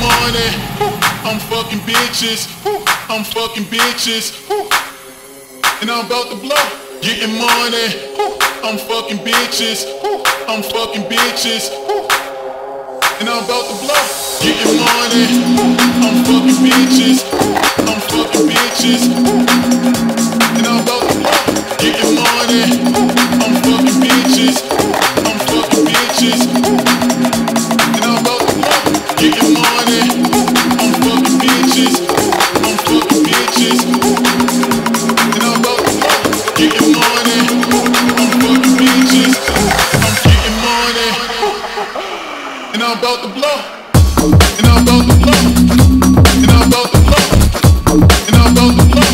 money. I'm fucking bitches. I'm fucking bitches. And I'm about to blow. Getting money. I'm fucking bitches. I'm fucking bitches. And I'm about to blow. Getting money. I'm fucking bitches. I'm fucking bitches. And I'm about to blow. Getting money. I'm fucking bitches. I'm fucking bitches. And I'm about to blow. Getting money. I'm fucking bitches. I'm fucking bitches. And I'm about to blow. Getting money. I'm fucking bitches. I'm getting money. And I'm about to blow. And I'm about to blow. And I'm about to blow. And I'm about to blow.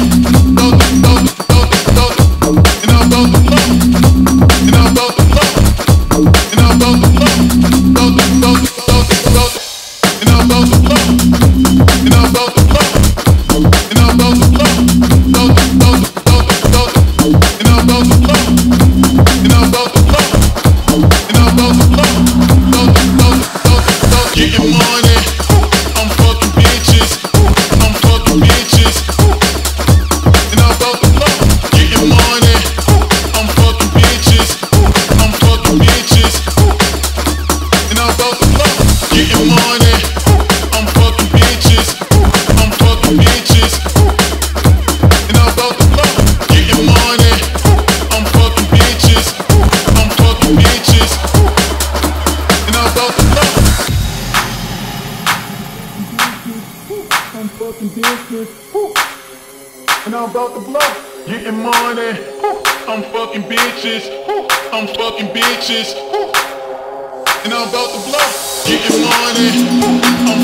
And I'm about to blow. And I'm about to blow. And I'm about to blow. And I'm about to blow. And I'm about to blow. And I'm about to blow. And I'm about to blow. And I'm about to blow. And I'm about to blow. And I'm about to blow. Getting money. I'm fucking bitches. I'm fucking bitches. And I'm about to blow. Getting money. I'm fucking bitches. I'm fucking bitches. And I'm about to blow. Getting money. I'm fucking bitches. I'm fucking bitches. And I'm about to blow. Getting money. I'm fucking bitches. I'm fucking bitches. And I'm about to blow. I'm fucking bitches. And I'm about to blow. Getting money. I'm fucking bitches. I'm fucking bitches. And I'm about to blow. Getting money. I'm